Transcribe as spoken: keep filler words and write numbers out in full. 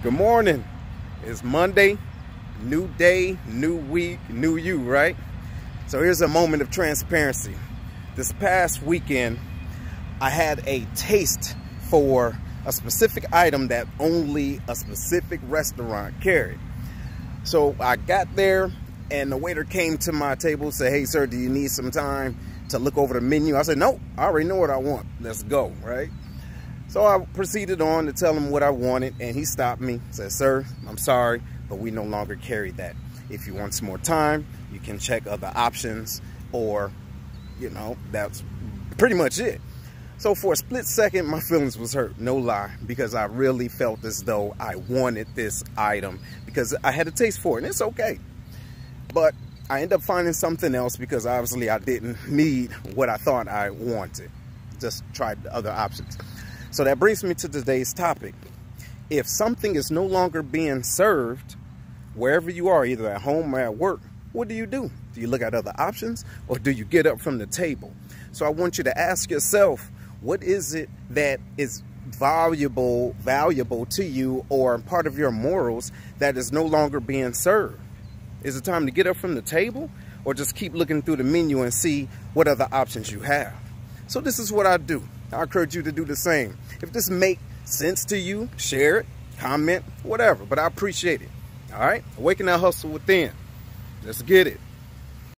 Good morning. It's Monday, new day, new week, new you, right? So here's a moment of transparency. This past weekend, I had a taste for a specific item that only a specific restaurant carried. So I got there and the waiter came to my table and said, "Hey sir, do you need some time to look over the menu?" I said, "Nope, I already know what I want. Let's go," right? So I proceeded on to tell him what I wanted, and he stopped me, said, "Sir, I'm sorry, but we no longer carry that. If you want some more time, you can check other options," or, you know, that's pretty much it. So for a split second, my feelings was hurt, no lie, because I really felt as though I wanted this item because I had a taste for it, and it's okay. But I ended up finding something else because obviously I didn't need what I thought I wanted. Just tried the other options. So that brings me to today's topic. If something is no longer being served wherever you are, either at home or at work, what do you do? Do you look at other options, or do you get up from the table? So I want you to ask yourself, what is it that is valuable, valuable to you or part of your morals that is no longer being served? Is it time to get up from the table, or just keep looking through the menu and see what other options you have? So this is what I do. I encourage you to do the same. If this makes sense to you, share it, comment, whatever, but I appreciate it. All right? Awaken that hustle within. Let's get it.